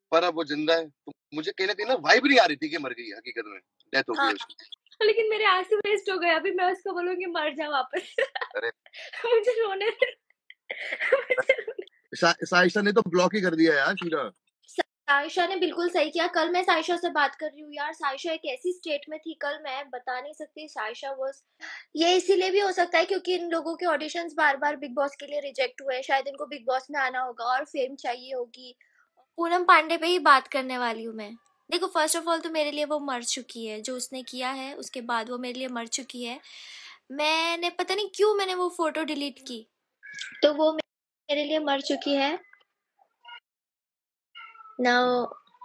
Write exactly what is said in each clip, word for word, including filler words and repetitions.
पर अब वो जिंदा है। तो मुझे कहीं न कहीं ना वाइब नहीं आ रही थी कि मर गई है हकीकत में, डेथ हो गई हाँ, है उसकी। लेकिन मेरे आँसू वेस्ट हो गए, अभी मैं उसको बोलूँगी मर जा वापस। अरे! मुझे रोने दे। मुझे रोने सा साइशा ने तो ब्लॉक ही कर दिया यार सीधा। साइशा ने बिल्कुल सही किया। कल मैं साइशा से बात कर रही हूँ यार, साइशा एक ऐसी स्टेट में थी कल, मैं बता नहीं सकती। साइशा वाज़, ये इसीलिए भी हो सकता है क्योंकि इन लोगों के ऑडिशंस बार-बार बिग बॉस के लिए रिजेक्ट हुए हैं। शायद इनको बिग बॉस में आना होगा और फेम चाहिए होगी। पूनम पांडे पे ही बात करने वाली हूँ मैं। देखो, फर्स्ट ऑफ ऑल तो मेरे लिए वो मर चुकी है, जो उसने किया है उसके बाद वो मेरे लिए मर चुकी है। मैंने पता नहीं क्यों मैंने वो फोटो डिलीट की, तो वो मेरे लिए मर चुकी है। नाउ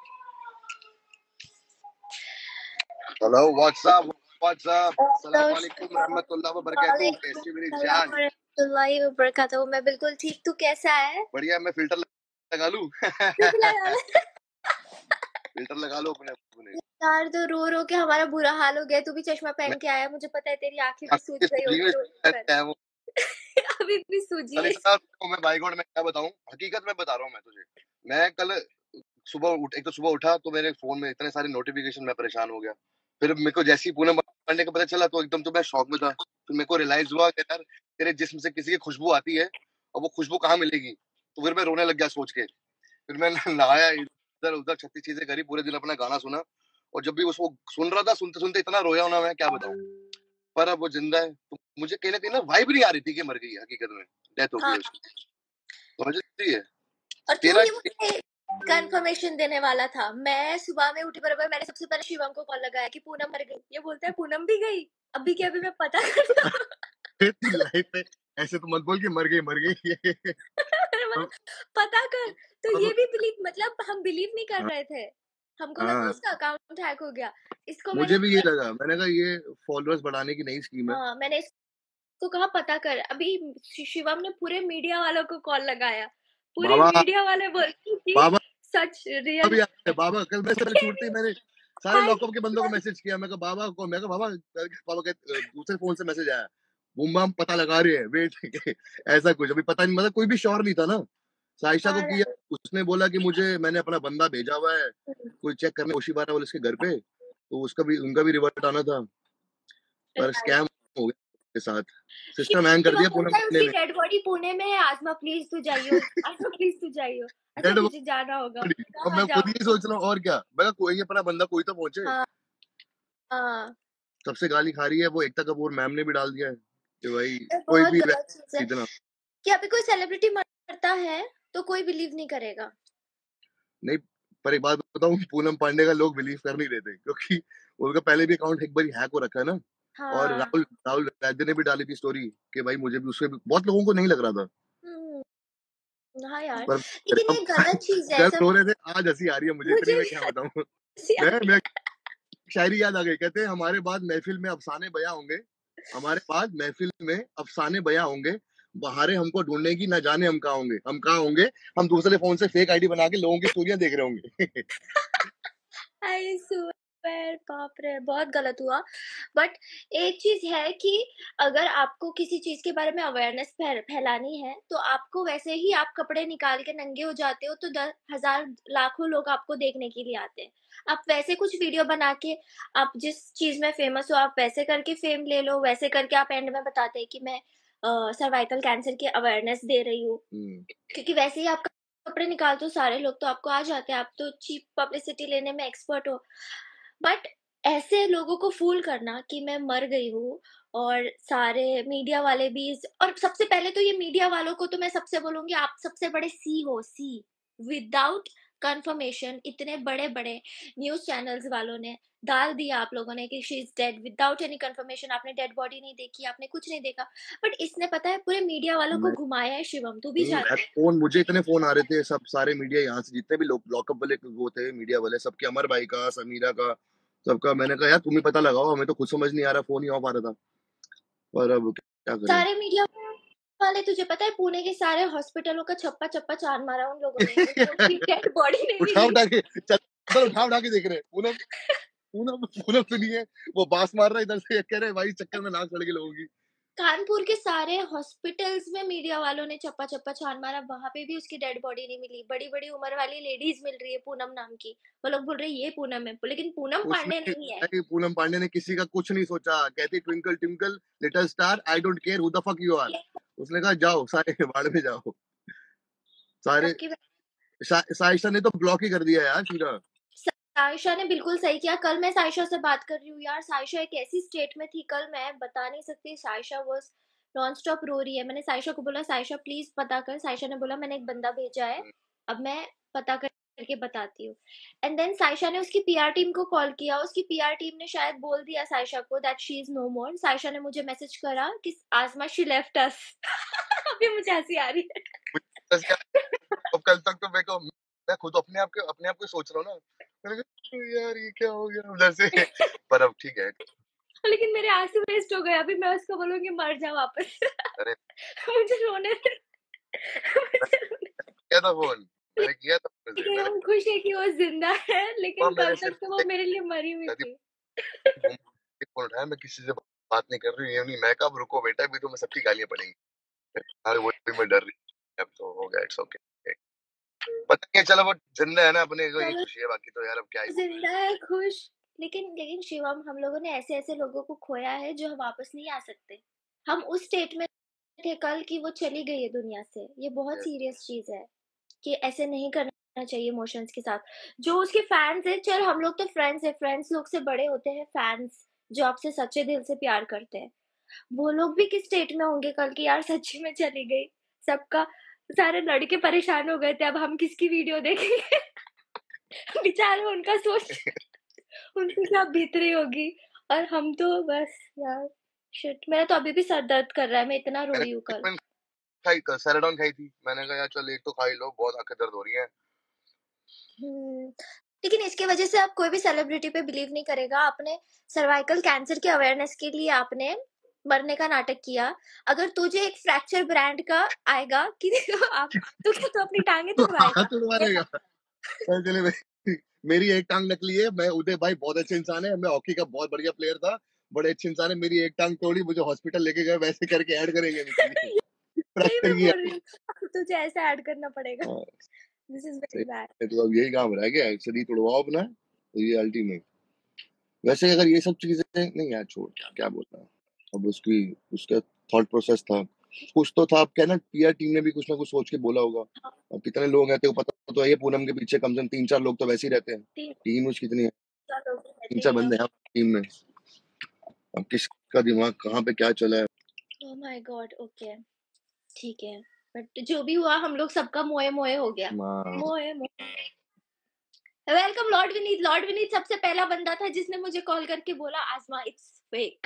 हेलो व्हाट्सअप व्हाट्सअप अस्सलाम हेलो, वालेकुम रहमतुल्लाह व बरकातहू। कैसी मेरी वालेकुम जान? वरहमतुल्लाहि वबरकातुहू। मैं बिल्कुल ठीक, तू कैसा है? बढ़िया। मैं फिल्टर लगा लूं? तू भी लगा ले। फिल्टर लगा लो अपने अपने। यार, तो रो रो के हमारा बुरा हाल हो गया। तू भी चश्मा मैं पहन के आया, मुझे पता है तेरी आंखें भी सूज आपकी गई सूजी होगी में रो रो कर। है वो। अभी भी सूजी कल है। इतना को मैं बाय गॉड मैं क्या बताऊं, हकीकत में बता रहा हूं मैं तुझे। मैं कल सुबह उठ एक तो सुबह उठा तो मेरे फोन में इतने सारे नोटिफिकेशन, मैं परेशान हो गया। फिर मेरे को जैसे ही पूनम पांडे का पता चला तो एकदम तो मैं शॉक में था। फिर मेरे को रियलाइज हुआ कि यार तेरे जिस्म से किसी की खुशबू आती है और वो खुशबू कहाँ मिलेगी। तो फिर मैं रोने लग गया सोच के। फिर मैं नहाया, इधर उधर छत्तीस चीजें करी, पूरे दिन अपना गाना सुना। और जब भी उसको सुन रहा था, सुनते सुनते इतना रोया ना, मैं क्या बताऊं। पर अब वो जिंदा है। तो मुझे कहीं ना कहीं ना वाइब नहीं आ रही थी कि मर गई है हकीकत में, डेथ हो गई हाँ, है उसकी। समझ रही है और तू तेरा? ही मुझे कंफर्मेशन देने वाला था। मैं सुबह में उठी, बराबर मैंने सबसे पहले शिवम को कॉल लगाया कि पूनम मर गई। ये बोलता है पूनम भी गई, अभी के अभी मैं पता करता हूँ। लाइफ में ऐसे तो मत बोल कि मर गई मर गई। मैंने बोला, अब पता कर। तो अब ये भी बिलीव, मतलब हम बिलीव नहीं कर हाँ रहे थे। हमको लगा हाँ, उसका अकाउंट हैक हो गया। इसको मैंने मुझे भी ये लगा। मैंने कहा ये फॉलोअर्स बढ़ाने की नई स्कीम है। हाँ, मैंने इसको कहा पता कर। अभी शि- शिवम ने पूरे मीडिया वालों को कॉल लगाया। पूरे बाबा मीडिया वाले बोलते कि बाबा सच रियल भी आते हैं। बाबा कल मैं सर छूटते ही मैंने सारे हाय लॉकअप के बंदों को मैसेज किया। मैं कहा बाबा को, मैं कहा बाबा, बाबा के अ, दूसरे फोन से मैसेज आया, बूम बाम पता लगा रहे हैं वेट। ऐसा कुछ अभी पता नहीं, मतलब कोई भी श्योर नहीं था ना। साइशा को किया, उसने बोला कि मुझे, मैंने अपना बंदा भेजा हुआ है कोई चेक करने ओशीबारा वाले उसके घर पे, तो उसका भी, उनका भी रिवर्ट आना था। पर स्कैम हो गया के साथ। सिस्टम हैंग कर शिवम दिया पूनम बोलता है पांडे उसकी ने। डेड बॉडी पुणे में है, आसमा प्लीज तू जाइयो, आसमा प्लीज तू जाइयो। अच्छा डेड मुझे जाना होगा। बॉडी। कहा, अब हाँ मैं खुद जाओ। ही सोच रहा हूँ और क्या। मैं कहा कोई अपना बंदा कोई तो पहुंचे। हाँ हाँ, सबसे गाली खा रही है वो। एकता कपूर मैम ने भी डाल दिया है कि भाई ये कोई बहुत भी गलत चीज है इतना कि अभी कोई सेलिब्रिटी मरता है तो कोई बिलीव नहीं करेगा। नहीं। पर एक बात बताऊं, पूनम पांडे का लोग बिलीव कर नहीं रहे थे क्योंकि उनका पहले भी अकाउंट एक बार हैक हो रखा है ना। और हाँ। राहुल राहुल वैद्य ने भी डाली थी स्टोरी कि भाई मुझे भी, उससे भी बहुत लोगों को नहीं लग रहा था। हम्म, हाँ यार, पर लेकिन अब ये गलत चीज है कल सब। रो रहे थे, आज हंसी आ रही है मुझे इतनी, मुझे मैं भी क्या बताऊं। हंसी आ मैं रही मैं शायरी याद आ गई। कहते हैं हमारे बाद महफिल में अफसाने बयां होंगे, हमारे बाद महफिल में अफसाने बयां होंगे, बहारें हमको ढूंढेगी ना जाने हम कहाँ होंगे, हम कहाँ होंगे। हम दूसरे फोन से फेक आईडी बना के लोगों की स्टोरियां देख रहे होंगे। आई स्वेयर, बाप रे, बहुत गलत हुआ। बट एक चीज है कि अगर आपको किसी चीज के बारे में अवेयरनेस फैलानी है तो आपको, वैसे ही आप कपड़े निकाल के नंगे हो जाते हो तो दस हजार लाखों लोग आपको देखने के लिए आते हैं। आप वैसे कुछ वीडियो बना के, आप जिस चीज में फेमस हो आप वैसे करके फेम ले लो, वैसे करके आप एंड में बताते हैं कि मैं सर्वाइकल कैंसर की अवेयरनेस दे रही हूँ। हम्म, क्योंकि वैसे ही आप कपड़े निकालते हो सारे लोग तो आपको आ जाते हैं, आप तो चीप पब्लिसिटी लेने में एक्सपर्ट हो। बट ऐसे लोगों को फूल करना कि मैं मर गई हूँ, और सारे मीडिया वाले भी इस- और सबसे पहले तो ये मीडिया वालों को तो मैं सबसे बोलूंगी, आप सबसे बड़े सी हो, सी। विदाउट कंफर्मेशन इतने बड़े बड़े न्यूज चैनल्स वालों ने डाल दिया आप लोगों ने कि she is dead without any confirmation. आपने डेड बॉडी नहीं देखी, आपने कुछ नहीं देखा, बट इसने पता है पूरे मीडिया वालों को मैं घुमाया है। शिवम तू भी नहीं यार, जानता है। फोन मुझे इतने फोन आ रहे थे, सब सारे मीडिया यहाँ से जितने भी लोग लॉकअप वाले वो थे मीडिया वाले, सबके, अमर भाई का, समीरा का, सबका। मैंने कहा यार तुम ही पता लगाओ, हमें तो कुछ समझ नहीं आ रहा, फोन ही ऑफ आ रहा था। पर अब क्या करें। सारे मीडिया वाले, तुझे पता है पुणे के सारे हॉस्पिटलों का छप्पा छप्पा चार मारा उन लोगों ने, उन लोगों की डेड बॉडी नहीं उठा मिली। उठा के चल उठा उठा के देख रहे हैं। पूनम पूनम पूनम सुनिए, वो बांस मार रहा है इधर से, कह रहे हैं भाई चक्कर में नाक चढ़ गई लोगों की। कानपुर के सारे हॉस्पिटल्स में मीडिया वालों ने चप्पा-चप्पा छान मारा, वहाँ पे भी उसकी डेड बॉडी नहीं मिली। बड़ी-बड़ी उम्र वाली लेडीज़ मिल रही है पूनम नाम की। वो लोग बोल रहे हैं ये पूनम है, लेकिन पूनम उसने पांडे नहीं है। नहीं, पूनम पांडे ने किसी का कुछ नहीं सोचा। कहती twinkle twinkle little star, I don't care who the fuck you are. उसने कहा जाओ सारे भाड़ में जाओ। सारे आपकी सा, साइशा ने तो ब्लॉक ही कर दिया यार सीधा। साइशा ने बिल्कुल सही किया। कल मैं साइशा से बात कर रही हूँ यार, साइशा एक ऐसी स्टेट में थी कल, मैं बता नहीं सकती। साइशा वाज़ नॉन स्टॉप रो रही है। मैंने साइशा को बोला साइशा प्लीज़ पता कर। साइशा ने बोला मैंने एक बंदा भेजा है, अब मैं पता करके बताती हूँ। एंड देन साइशा ने उसकी पीआर टीम को कॉल किया। उसकी पीआर टीम ने शायद बोल दिया साइशा को that she is no more. Saisha ने मुझे मैसेज करा कि आज़मा शी लेफ्ट अस। अभी मुझे हँसी आ रही है। बस क्या, अब कल तक तो मेरे को, मैं खुद अपने आप के अपने आप को सोच रहा हूँ ना, मैंने कहा यार ये क्या हो गया उधर से। पर अब ठीक है। लेकिन मेरे आंसू वेस्ट हो गए। अभी मैं उसको बोलूंगी मर जा वापस। अरे मुझे रोने दे। मुझे रोने दे। किया था फोन, मैंने किया था फोन से, लेकिन मैंने हम खुश है कि वो जिंदा है, कहा लेकिन कल मेरे तक सिर तो वो मेरे लिए मरी हुई पे थी। घूम के फोन उठाया, मैं किसी से बात नहीं कर रही हूँ, ये नहीं। मैं कब रुको बेटा, अभी तो मैं सबकी गालियां पड़ेंगी। अरे वो भी मैं डर रही हूँ। अब तो हो गया, इट्स ओके। पता नहीं है, चलो वो जिंदा है ना, अपने को ये चलो खुशी है, बाकी तो यार अब क्या ही बोलूं। जिंदा है खुश। लेकिन लेकिन शिवम, हम लोगों ने ऐसे ऐसे लोगों को खोया है जो वापस नहीं आ सकते। हम उस स्टेट में थे कल कि वो चली गई है दुनिया से। ये बहुत सीरियस चीज है कि ऐसे नहीं करना चाहिए इमोशंस के साथ। जो उसके फैंस है, चल हम लोग तो फ्रेंड्स है, फ्रेंड्स लोग से बड़े होते हैं फैंस जो आपसे सच्चे दिल से प्यार करते हैं। वो लोग भी किस स्टेट में होंगे कल की यार सच्ची में चली गई। सबका सारे लड़के परेशान हो गए थे, अब हम किसकी वीडियो देखेंगे। बेचारे उनका सोच उनकी क्या बीत रही होगी। और हम तो बस यार शिट, मेरा तो अभी भी सर दर्द कर रहा है, मैं इतना रोई हूँ कल। मैंने खाई, सैराडॉन खाई थी, मैंने कहा यार चल एक तो खा ही लो, बहुत आंखें दर्द हो रही है। हम्म, लेकिन इसकी वजह से आप कोई भी सेलिब्रिटी पे बिलीव नहीं करेगा। आपने सर्वाइकल कैंसर की अवेयरनेस के लिए आपने मरने का नाटक किया। अगर तुझे एक फ्रैक्चर ब्रांड का आएगा कि आप तो क्या तो अपनी टांगे तो तुड़वाएगा। हाथ उड़वाएगा। चले भाई, मेरी एक टांग नकली है। मैं, उदय भाई बहुत अच्छे इंसान है, मैं हॉकी का बहुत बढ़िया प्लेयर था, बड़े अच्छे इंसान है। मेरी एक टांग तोड़ी, मुझे हॉस्पिटल लेके गए, वैसे करके ऐड करेंगे मुझे यही फ्रैक्चर मैं की बोल है। रही हूँ, तुझे ऐसा ऐड करना पड़ेगा। हाँ, दिस इज सही वेरी बैड। है। तो अब यही काम रह गया, शरीर तोड़वाओ अपना, रियलिटी में। वैसे अगर ये सब चीजें नहीं यार, छोड़, क्या बोलना। अब उसकी, उसका थॉट प्रोसेस था, कुछ तो था। अब क्या ना, पीआर टीम ने भी कुछ ना कुछ सोच के बोला होगा। अब कितने लोग हैं तेरे को पता तो है, ये पूनम के पीछे कम से कम तीन चार लोग तो वैसे ही रहते हैं। तीन टीम उसकी कितनी है, चार लोग तीन रहते चार ही हैं। बंदे हैं टीम में। अब किसका दिमाग कहाँ पे क्या चला है। ओह माय गॉड, ओके ठीक है। बट जो भी हुआ हम लोग सबका मोए मोए हो गया। हाँ। मोए मोए। Welcome lord Vineet. Lord Vineet सबसे पहला बंदा था जिसने मुझे कॉल करके बोला आज़मा इट्स फेक।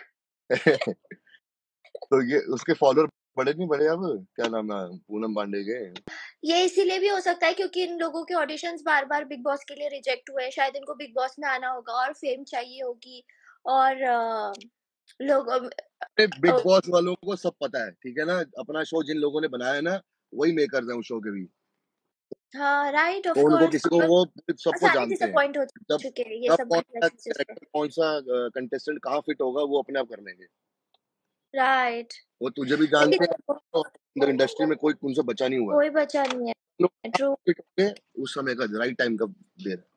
तो ये उसके फॉलोअर बड़े नहीं बड़े अब, क्या नाम है पूनम पांडे के। ये इसीलिए भी हो सकता है क्योंकि इन लोगों के ऑडिशंस बार-बार बिग बॉस के लिए रिजेक्ट हुए। शायद इनको बिग बॉस में आना होगा और फेम चाहिए होगी और अ, लोग अ, बिग अ, बॉस वालों को सब पता है, ठीक है ना। अपना शो जिन लोगों ने बनाया है ना, वही मेकर्स हैं उस शो के भी। हाँ राइट ऑफ तो उनको कोर्स। किसी को और वो सबको सारे जानते हैं। डिसअपॉइंट हो जब चुके हैं ये कब सब कौन सा घटना से। कैरेक्टर, कौन सा कंटेस्टेंट कहाँ फिट होगा, वो अपने आप कर लेंगे। राइट। वो तुझे भी जानते हैं, लेकिन तो अंदर इंडस्ट्री में कोई उनसे बचा नहीं हुआ है। कोई बचा नहीं है। लोग ट्रू। फिट होंगे उस समय का, राइट टाइम का देर है।